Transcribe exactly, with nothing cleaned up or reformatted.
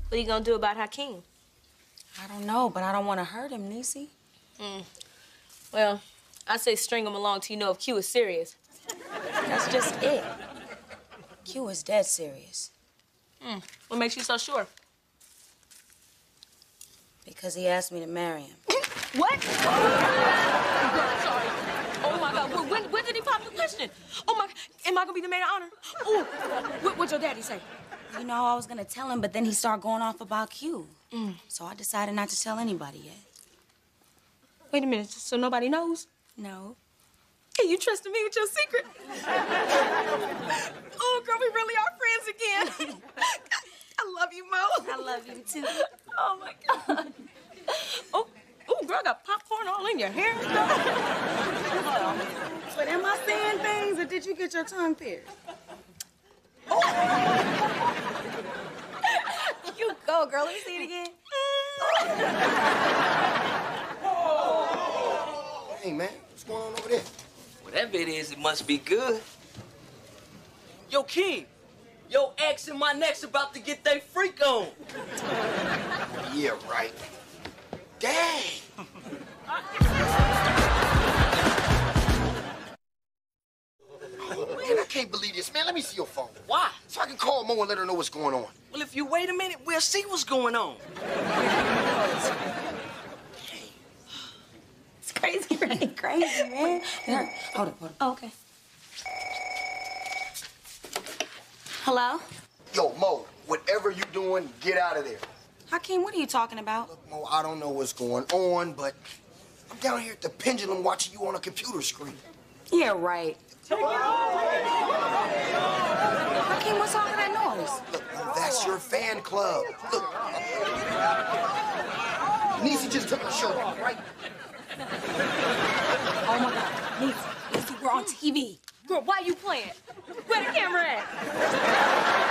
What are you gonna do about Hakeem? I don't know, but I don't want to hurt him, Niecy. Mm. Well, I say string him along till you know if Q is serious. That's just it. Q is dead serious. Mm. What makes you so sure? Because he asked me to marry him. What? Oh, sorry. Oh, my God. When, when did he pop the question? Oh, my... Am I gonna be the maid of honor? Oh, what, what'd your daddy say? You know, I was gonna tell him, but then he started going off about Q. Mm. So I decided not to tell anybody yet. Wait a minute, so nobody knows? No. Hey, you trusting me with your secret? Oh, girl, we really are friends again. I love you, Mo. I love you, too. Oh, my God. Oh, oh, girl, got popcorn all in your hair. But am I saying things, or did you get your tongue pierced? Oh. You go, girl. Let me see it again. Hey, man, what's going on over there? Whatever it is, it must be good. Yo, King, your ex and my next about to get they freak on. Yeah, right. Dang. Oh, man, I can't believe this. Man, let me see your phone. Why? So I can call Mo and let her know what's going on. Well, if you wait a minute, we'll see what's going on. It's crazy, right? Crazy, man. Here, hold up, hold up. Oh, okay. Hello? Yo, Mo, whatever you doing, get out of there. Hakeem, what are you talking about? Look, Mo, I don't know what's going on, but I'm down here at the pendulum watching you on a computer screen. Yeah, right. Hakeem, what's all that noise? Look, Mo, that's your fan club. Look. Niecy just took her shirt off, right? Oh, my God. Niecy, Niecy, we're on T V. Girl, why you playing? Where the camera at?